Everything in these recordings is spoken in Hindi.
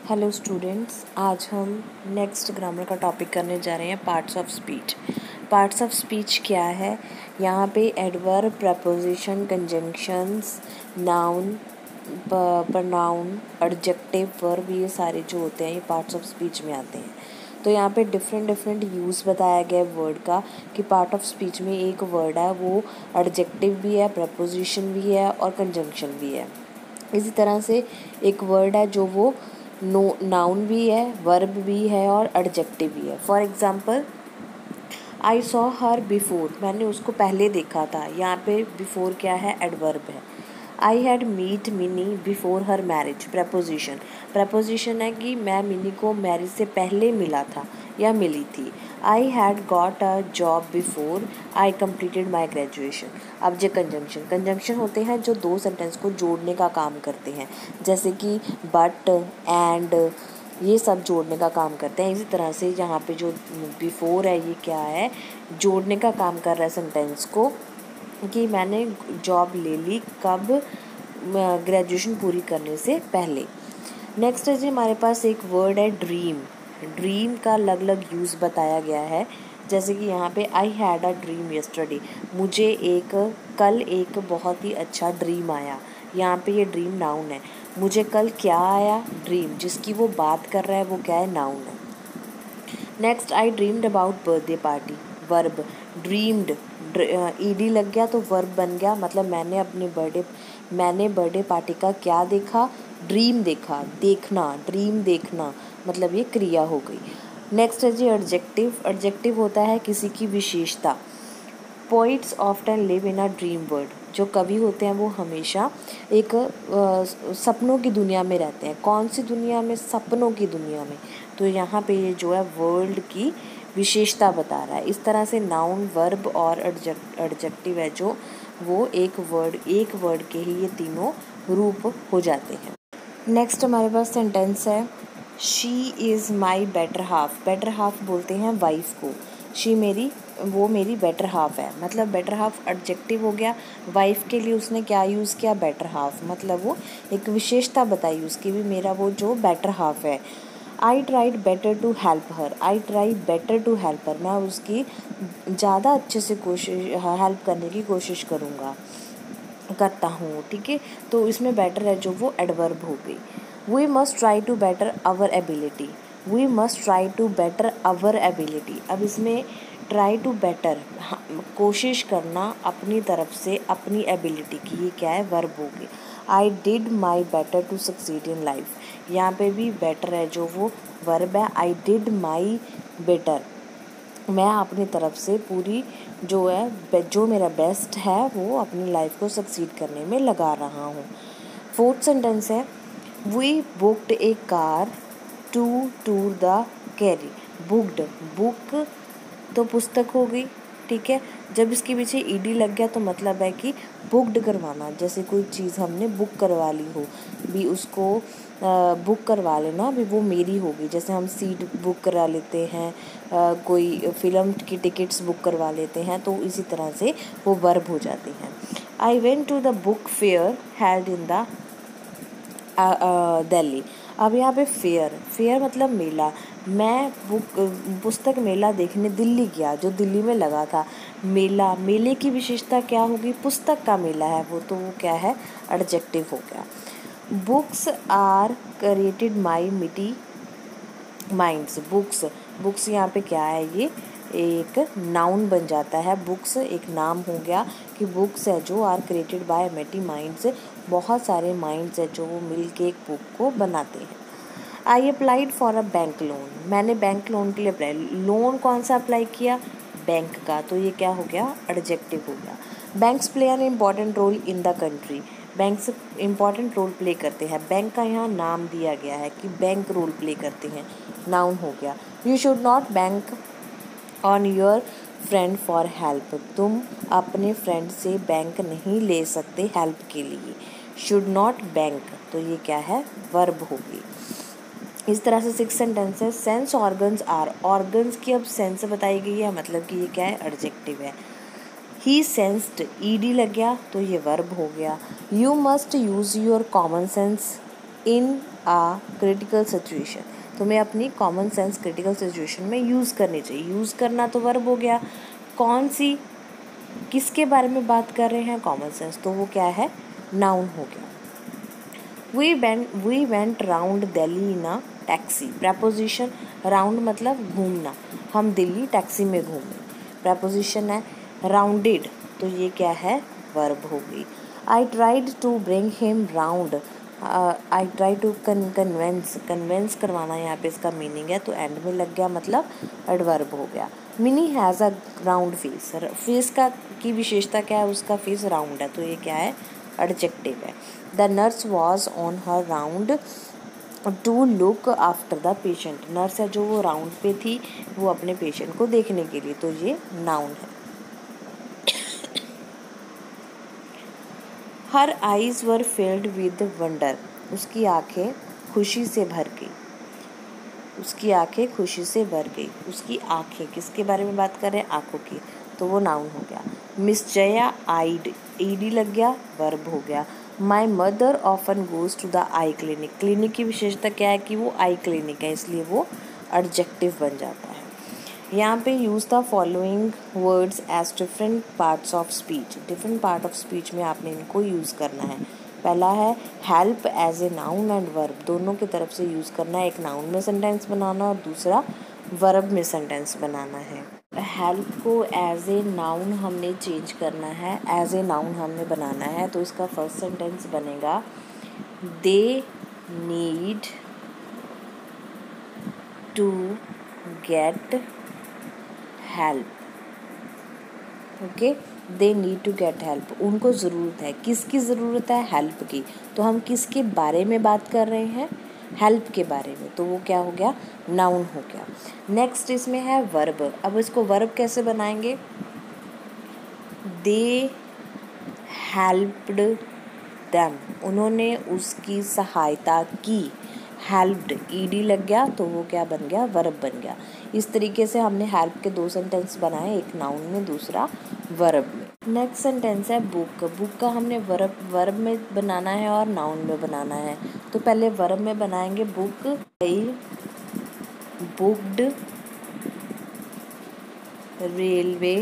हेलो स्टूडेंट्स, आज हम नेक्स्ट ग्रामर का टॉपिक करने जा रहे हैं parts of speech. Parts of speech क्या है? यहाँ पे adverb, preposition, conjunctions, noun, pronoun, adjective, verb, ये सारे जो होते हैं ये पार्ट्स ऑफ स्पीच में आते हैं। तो यहाँ पे डिफरेंट यूज़ बताया गया है वर्ड का कि पार्ट ऑफ स्पीच में एक वर्ड है वो एडजेक्टिव भी है, प्रपोजिशन भी है और कंजंक्शन भी है। इसी तरह से एक वर्ड है जो वो नाउन भी है, वर्ब भी है और एडजेक्टिव भी है। For example, I saw her before, मैंने उसको पहले देखा था। यहाँ पे बिफोर क्या है? एडवर्ब है। I had meet Mini before her marriage, preposition. Preposition है कि मैं मिनी को मैरिज से पहले मिला था या मिली थी। I had got a job before I completed my graduation. अब जो कंजंक्शन कंजंक्शन होते हैं जो दो सेंटेंस को जोड़ने का काम करते हैं, जैसे कि बट, एंड, ये सब जोड़ने का काम करते हैं। इसी तरह से यहाँ पे जो बिफोर है ये क्या है? जोड़ने का काम कर रहा है सेंटेंस को कि मैंने जॉब ले ली कब? ग्रेजुएशन पूरी करने से पहले। नेक्स्ट है जी हमारे पास एक वर्ड है ड्रीम। ड्रीम का अलग अलग यूज़ बताया गया है, जैसे कि यहाँ पे I had a dream yesterday, मुझे कल एक बहुत ही अच्छा ड्रीम आया। यहाँ पे ये ड्रीम नाउन है। मुझे कल क्या आया? ड्रीम। जिसकी वो बात कर रहा है वो क्या है? नाउन है। Next, I dreamed about birthday party, verb. Dreamed, ED लग गया तो वर्ब बन गया, मतलब मैंने बर्थडे पार्टी का क्या देखा? ड्रीम देखा। देखना, ड्रीम देखना, मतलब ये क्रिया हो गई। नेक्स्ट है जी एडजेक्टिव। एडजेक्टिव होता है किसी की विशेषता। Poets often live in a dream world, जो कवि होते हैं वो हमेशा एक सपनों की दुनिया में रहते हैं। कौन सी दुनिया में? सपनों की दुनिया में। तो यहाँ पे ये जो है वर्ल्ड की विशेषता बता रहा है। इस तरह से नाउन, वर्ब और एडजेक्टिव है जो वो एक वर्ड के ही ये तीनों रूप हो जाते हैं। नेक्स्ट हमारे पास सेंटेंस है she is my better half. Better half बोलते हैं वाइफ को। वो मेरी बेटर हाफ है, मतलब बेटर हाफ एडजेक्टिव हो गया। वाइफ के लिए उसने क्या यूज़ किया? बेटर हाफ, मतलब वो एक विशेषता बताई उसकी भी, मेरा वो जो बेटर हाफ है। I tried better to help her. I try better to help her, मैं उसकी ज़्यादा अच्छे से हेल्प करने की कोशिश करता हूँ। ठीक है, तो इसमें बेटर है जो वो एडवर्ब हो गई। We must try to better our ability. We must try to better our ability. अब इसमें ट्राई टू बेटर, कोशिश करना अपनी तरफ से अपनी एबिलिटी की, ये क्या है? वर्ब हो गई। I did my better to succeed in life. यहाँ पे भी बेटर है जो वो वर्ब है। आई डिड माई बेटर, मैं अपनी तरफ से पूरी जो मेरा बेस्ट है वो अपनी लाइफ को सक्सीड करने में लगा रहा हूँ। फोर्थ सेंटेंस है we booked a car to tour the carry. Booked, book तो पुस्तक हो गई। ठीक है, जब इसके पीछे ईडी लग गया तो मतलब है कि बुक्ड करवाना, जैसे कोई चीज़ हमने बुक करवा ली हो भी उसको बुक करवा लेना भी, वो मेरी होगी। जैसे हम सीट बुक करा लेते हैं, कोई फिल्म की टिकट्स बुक करवा लेते हैं, तो इसी तरह से वो वर्ब हो जाती हैं। I went to the book fair held in the Delhi. अब यहाँ पे फेयर मतलब मेला। मैं पुस्तक मेला देखने दिल्ली गया, जो दिल्ली में लगा था। मेले की विशेषता क्या होगी? पुस्तक का मेला है वो, तो वो क्या है? एडजेक्टिव हो गया। बुक्स आर क्रिएटेड माई मिटी माइंड्स। बुक्स यहाँ पे क्या है? ये एक नाउन बन जाता है। बुक्स एक नाम हो गया कि बुक्स है जो are created by many minds, बहुत सारे माइंड्स है जो वो मिल के एक बुक को बनाते हैं। I applied for a bank loan, मैंने बैंक लोन के लिए अप्लाई। लोन कौन सा अप्लाई किया? बैंक का, तो ये क्या हो गया? एडजेक्टिव हो गया। Banks play an important role in the country. Banks important role play करते हैं। बैंक का यहाँ नाम दिया गया है कि बैंक रोल प्ले करते हैं, नाउन हो गया। You should not bank on your friend for help, तुम अपने फ्रेंड से बैंक नहीं ले सकते हेल्प के लिए। शुड नॉट बैंक, तो ये क्या है? वर्ब होगी। इस तरह से 6 सेंटेंस है। सेंस ऑर्गन्स आर, ऑर्गन्स की अब सेंस बताई गई है, मतलब कि ये क्या है? एडजेक्टिव है। ही सेंस्ड, ईडी लग गया तो ये वर्ब हो गया। You must use your common sense, in a critical situation, तुम्हें अपनी कॉमन सेंस क्रिटिकल सिचुएशन में यूज़ करनी चाहिए। यूज़ करना तो वर्ब हो गया, कौन सी किसके बारे में बात कर रहे हैं, कॉमन सेंस, तो वो क्या है, नाउन हो गया। We went round Delhi in a taxi, preposition round मतलब घूमना, हम दिल्ली टैक्सी में घूमे, प्रपोजिशन है राउंडेड, तो ये क्या है, वर्ब हो गई। I tried to bring him round, I try to convince करवाना यहाँ पे इसका मीनिंग है, तो एंड में लग गया मतलब एडवर्ब हो गया। Mini has a round face, face का की विशेषता क्या है, उसका फेस राउंड है, तो ये क्या है, एडजेक्टिव है। The nurse was on her round to look after the patient, nurse है जो वो राउंड पे थी, वो अपने पेशेंट को देखने के लिए, तो ये नाउन है। Her eyes were filled with wonder, उसकी आंखें खुशी से भर गई, उसकी आंखें खुशी से भर गई, उसकी आंखें किसके बारे में बात कर रहे हैं, आंखों की, तो वो नाउन हो गया। मिस जया आइड, ईडी लग गया, वर्ब हो गया। My mother often goes to the eye clinic, clinic की विशेषता क्या है कि वो आई क्लिनिक है, इसलिए वो एडजेक्टिव बन जाता है। यहाँ पे use the following words as different parts of speech, different part of speech में आपने इनको यूज़ करना है। पहला है help as a noun and verb, दोनों की तरफ से यूज़ करना है, एक नाउन में सेंटेंस बनाना और दूसरा वर्ब में सेंटेंस बनाना है। हेल्प को एज ए नाउन हमने चेंज करना है, एज ए नाउन हमने बनाना है, तो इसका फर्स्ट सेंटेंस बनेगा they need to get help, okay, they need to get help, उनको ज़रूरत है, किसकी ज़रूरत है, हेल्प की, तो हम किसके बारे में बात कर रहे हैं, हेल्प के बारे में, तो वो क्या हो गया, नाउन हो गया। नेक्स्ट इसमें है वर्ब, अब इसको वर्ब कैसे बनाएंगे, दे हेल्प्ड देम, उन्होंने उसकी सहायता की, हेल्प्ड ईडी लग गया, तो वो क्या बन गया, वर्ब बन गया। इस तरीके से हमने हेल्प के दो सेंटेंस बनाए, एक नाउन में दूसरा वर्ब में। नेक्स्ट सेंटेंस है बुक, बुक का हमने वर्ब में बनाना है और नाउन में बनाना है, तो पहले वर्ब में बनाएंगे book, I booked railway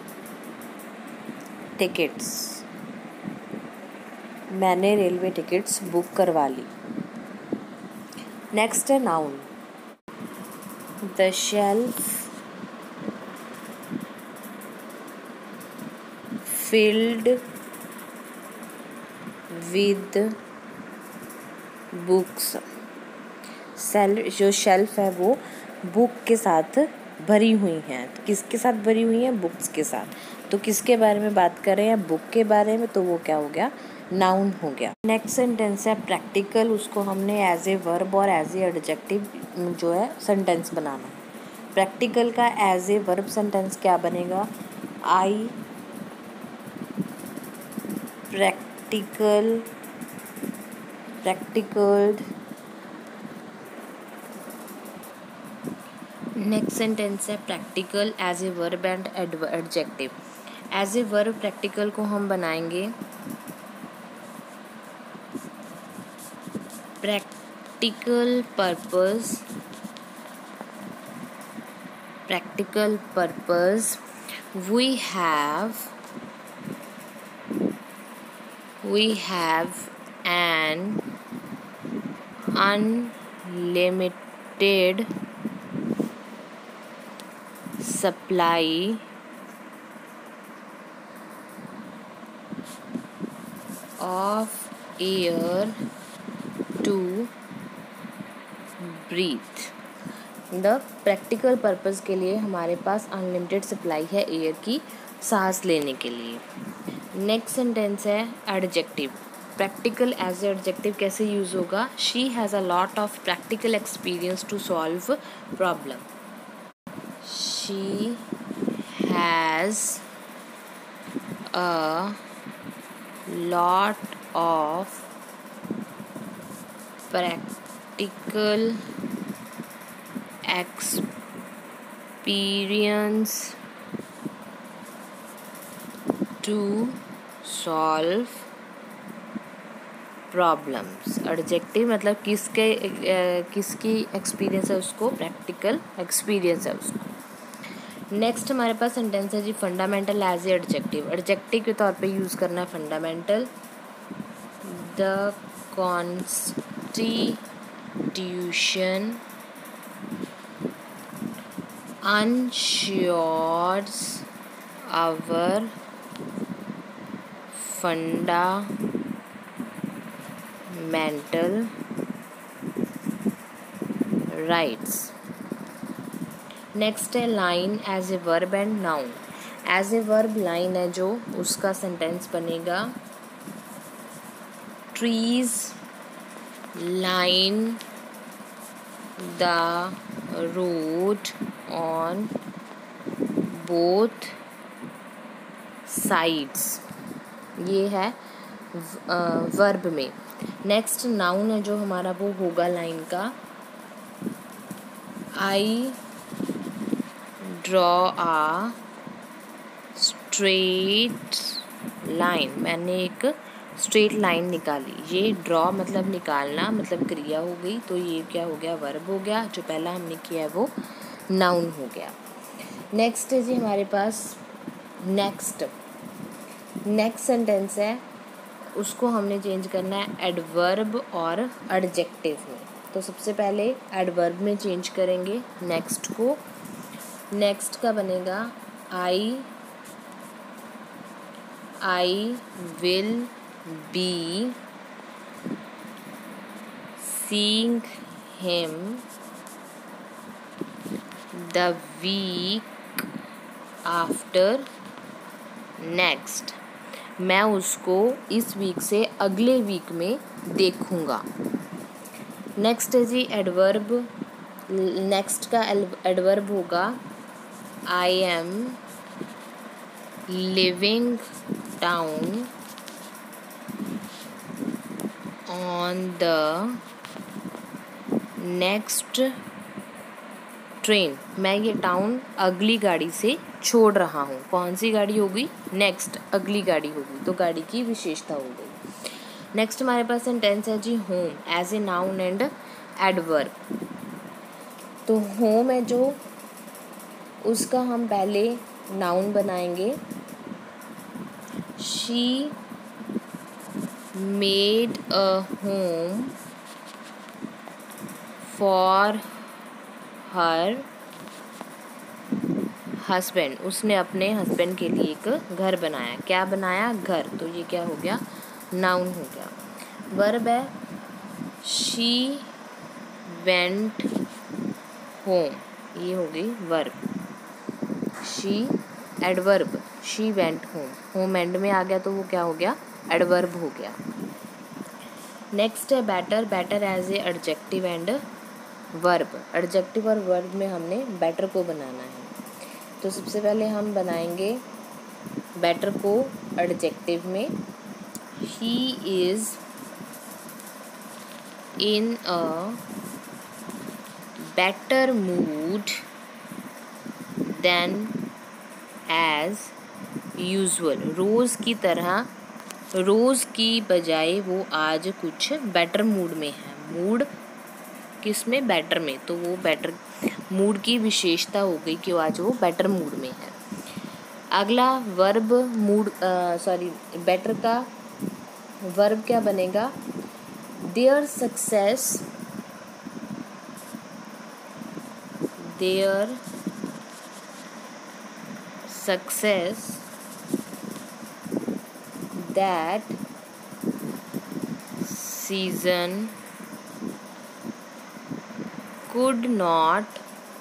tickets, मैंने रेलवे टिकट्स बुक करवा ली। नेक्स्ट है noun, the shelf filled with books, जो शेल्फ है वो बुक के साथ भरी हुई हैं, तो किसके साथ भरी हुई हैं, बुक्स के साथ, तो किसके बारे में बात कर रहे हैं, बुक के बारे में, तो वो क्या हो गया, नाउन हो गया। नेक्स्ट सेंटेंस है प्रैक्टिकल, उसको हमने एज ए वर्ब और एज ए एडजेक्टिव जो है सेंटेंस बनाना है। प्रैक्टिकल का एज ए वर्ब सेंटेंस क्या बनेगा, आई प्रैक्टिकल्ड, नेक्स्ट सेंटेंस है practical as a verb and adjective. As a verb practical को हम बनाएंगे practical purpose we have an unlimited supply of air to breathe। The practical purpose के लिए हमारे पास अनलिमिटेड सप्लाई है एयर की सांस लेने के लिए। नेक्स्ट सेंटेंस है एडजेक्टिव, प्रैक्टिकल एज एडजेक्टिव कैसे यूज़ होगा, she has a lot of practical experience to solve problem, she has a lot of practical experience to solve problems. Adjective मतलब किसकी एक्सपीरियंस है उसको, प्रैक्टिकल एक्सपीरियंस है उसको। नेक्स्ट हमारे पास सेंटेंस है जी fundamental as a adjective. Adjective के तौर पे यूज़ करना है fundamental. The constitution ensures our fundamental rights। Next है line as a verb and noun. As a verb line है जो, उसका सेंटेंस बनेगा trees line the road on both sides. ये है वर्ब में। नेक्स्ट नाउन है जो हमारा, वो होगा लाइन का I draw a straight line. मैंने एक स्ट्रेट लाइन निकाली। ये ड्रॉ मतलब निकालना, मतलब क्रिया हो गई, तो ये क्या हो गया, वर्ब हो गया। जो पहला हमने किया है वो नाउन हो गया। नेक्स्ट है जी हमारे पास नेक्स्ट सेंटेंस है, उसको हमने चेंज करना है एडवर्ब और एडजेक्टिव में। तो सबसे पहले एडवर्ब में चेंज करेंगे नेक्स्ट को। नेक्स्ट का बनेगा I will be seeing him the week after next. मैं उसको इस वीक से अगले वीक में देखूँगा। नेक्स्ट है जी एडवर्ब। नेक्स्ट का एडवर्ब होगा I am living down on the next train. मैं ये टाउन अगली गाड़ी से छोड़ रहा हूँ। कौन सी गाड़ी होगी, नेक्स्ट, अगली गाड़ी होगी, तो गाड़ी की विशेषता हो गई। नेक्स्ट हमारे पास सेंटेंस है जी home as a noun and adverb. तो होम है जो, उसका हम पहले नाउन बनाएंगे। She made a home for her husband. उसने अपने हस्बैंड के लिए एक घर बनाया। क्या बनाया, घर। तो ये क्या हो गया, नाउन हो गया। वर्ब है शी वेंट होम, ये हो गई verb. She adverb, she went home, home and में आ गया तो वो क्या हो गया, एडवर्ब हो गया। नेक्स्ट है better. Better as a adjective and verb. Adjective और वर्ब में हमने बेटर को बनाना है। तो सबसे पहले हम बनाएंगे बेटर को एडजेक्टिव में। He is in a better mood than as usual. रोज़ की तरह, रोज़ की बजाय वो आज कुछ बेटर मूड में है। मूड किस में, बेटर में। तो वो बेटर मूड की विशेषता हो गई कि आज वो बेटर मूड में है। अगला वर्ब बेटर का वर्ब क्या बनेगा, their success that season could not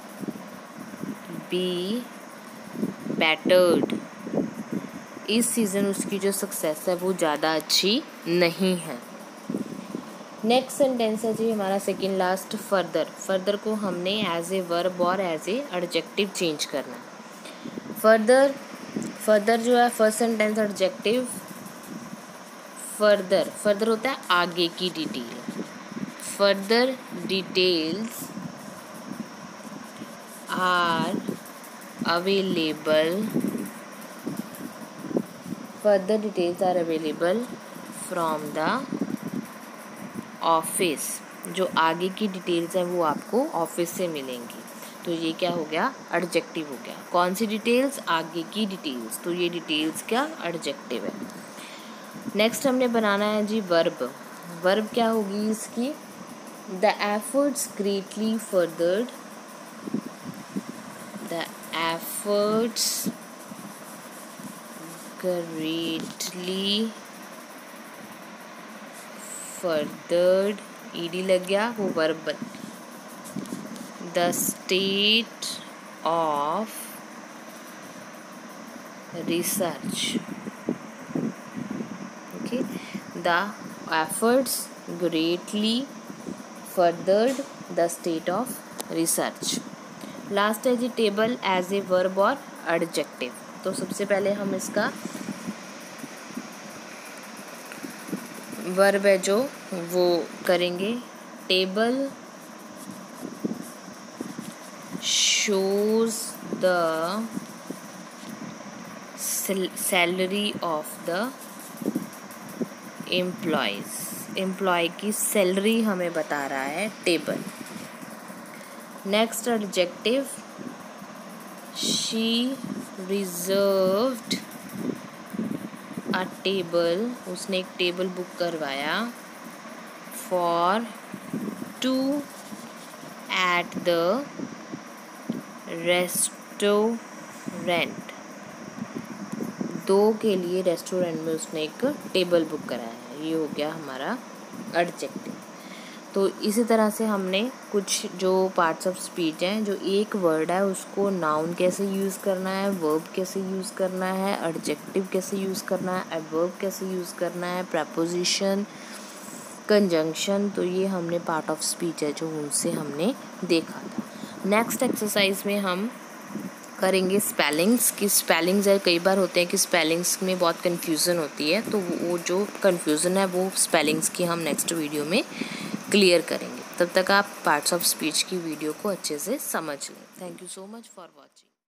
be bettered। इस सीज़न उसकी जो सक्सेस है वो ज़्यादा अच्छी नहीं है। नेक्स्ट सेंटेंस है जी हमारा सेकंड लास्ट, फर्दर। फर्दर को हमने एज ए वर्ब और एज ए एडजेक्टिव चेंज करना है। फर्दर जो है फर्स्ट सेंटेंस एडजेक्टिव। फर्दर होता है आगे की detail. Further details are available from the office, जो आगे की डिटेल्स है वो आपको ऑफिस से मिलेंगी। तो ये क्या हो गया, एडजेक्टिव हो गया। कौन सी डिटेल्स, आगे की डिटेल्स, तो ये डिटेल्स क्या, एडजेक्टिव है। नेक्स्ट हमने बनाना है जी वर्ब। वर्ब क्या होगी इसकी, the efforts greatly furthered, the efforts greatly furthered, ED लग गया, वो वर्ब बन। The state of research, okay, the efforts greatly furthered the state of research. Last है जी टेबल एज ए वर्ब और एडजेक्टिव। तो सबसे पहले हम इसका वर्ब है जो वो करेंगे। Table shows the salary of the employees, employee की सैलरी हमें बता रहा है table. Next adjective, she reserved a table, उसने एक टेबल बुक करवाया, for two at the restaurant, दो के लिए रेस्टोरेंट में उसने एक टेबल बुक कराया है। ये हो गया हमारा एडजेक्टिव। तो इसी तरह से हमने कुछ जो पार्ट्स ऑफ स्पीच हैं, जो एक वर्ड है उसको नाउन कैसे यूज़ करना है, वर्ब कैसे यूज़ करना है, एडजेक्टिव कैसे यूज़ करना है, एडवर्ब कैसे यूज़ करना है, प्रेपोजिशन, कंजंक्शन, तो ये हमने पार्ट ऑफ स्पीच है जो उनसे हमने देखा था। नेक्स्ट एक्सरसाइज में हम करेंगे स्पेलिंग्स की। स्पेलिंग्स है, कई बार होते हैं कि स्पेलिंग्स में बहुत कन्फ्यूज़न होती है, तो वो जो कन्फ्यूज़न है वो स्पेलिंग्स की हम नेक्स्ट वीडियो में क्लियर करेंगे। तब तक आप पार्ट्स ऑफ स्पीच की वीडियो को अच्छे से समझ लें। Thank you so much for watching.